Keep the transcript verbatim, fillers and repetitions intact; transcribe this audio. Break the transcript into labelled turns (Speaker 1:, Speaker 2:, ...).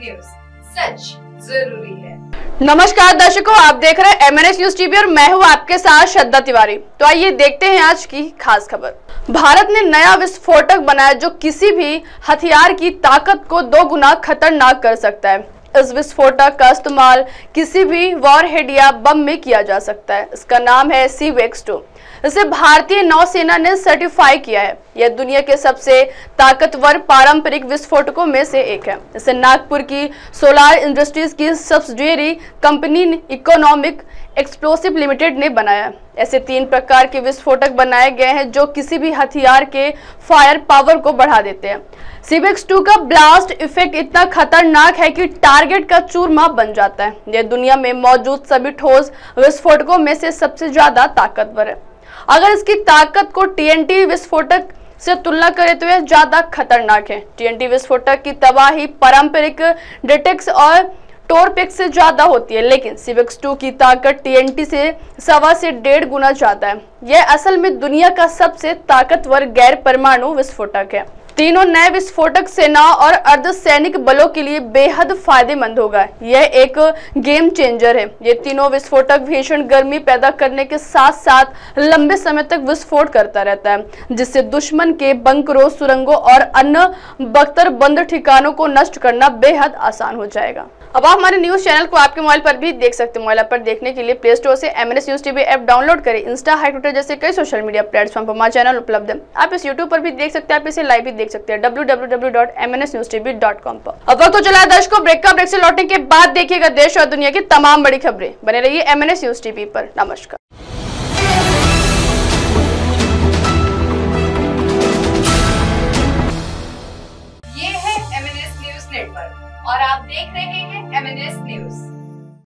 Speaker 1: News, सच जरूरी है।
Speaker 2: नमस्कार दर्शकों, आप देख रहे हैं M N S news TV और मैं हूं आपके साथ श्रद्धा तिवारी। तो आइए देखते हैं आज की खास खबर। भारत ने नया विस्फोटक बनाया जो किसी भी हथियार की ताकत को दो गुना खतरनाक कर सकता है। इस विस्फोटक का इस्तेमाल किसी भी वॉरहेड या बम में किया जा सकता है। इसका नाम है सी वेक्स टू। इसे भारतीय नौसेना ने सर्टिफाई किया है। यह दुनिया के सबसे ताकतवर पारंपरिक विस्फोटकों में से एक है। इसे नागपुर की सोलार इंडस्ट्रीज की subsidiary company Economic Explosive Limited ने बनाया। ऐसे तीन प्रकार के विस्फोटक बनाए गए हैं जो किसी भी हथियार के फायर पावर को बढ़ा देते हैं। सी वेक्स टू का ब्लास्ट इफेक्ट इतना खतरनाक है कि टारगेट का चूरमा बन जाता है। यह दुनिया में मौजूद सभी ठोस विस्फोटकों में से सबसे ज्यादा ताकतवर है। अगर इसकी ताकत को टी एन टी विस्फोटक से तुलना करें तो यह ज्यादा खतरनाक है। टी एन टी विस्फोटक की तबाही पारंपरिक डेटेक्स और टोरपेक्स से ज्यादा होती है, लेकिन सी वेक्स टू की ताकत टी एन टी से सवा से डेढ़ गुना ज्यादा है। यह असल में दुनिया का सबसे ताकतवर गैर परमाणु विस्फोटक है। तीनों नए विस्फोटक सेना और अर्धसैनिक बलों के लिए बेहद फायदेमंद होगा। यह एक गेम चेंजर है। ये तीनों विस्फोटक भीषण गर्मी पैदा करने के साथ साथ लंबे समय तक विस्फोट करता रहता है, जिससे दुश्मन के बंकरों, सुरंगों और अन्य बख्तर बंद ठिकानों को नष्ट करना बेहद आसान हो जाएगा। अब आप हमारे न्यूज चैनल को आपके मोबाइल पर भी देख सकते हैं। मोबाइल पर देखने के लिए प्ले स्टोर से M N S news TV app download करें। इंस्टा, हाई ट्विटर जैसे कई सोशल मीडिया प्लेटफॉर्म पर हमारा चैनल उपलब्ध है। आप इस यूट्यूब पर भी देख सकते हैं, आप इसे लाइव भी देख सकते हैं W W W dot M N S news T V dot com पर। अब वक्त तो चला है दर्शकों ब्रेक का। ब्रेक से लौटने के बाद देखिएगा देश और दुनिया की तमाम बड़ी खबरें। बने रहिए M N S news TV पर। नमस्कार।
Speaker 1: ये है M N S news network और आप देख रहे हैं एम एन एस न्यूज।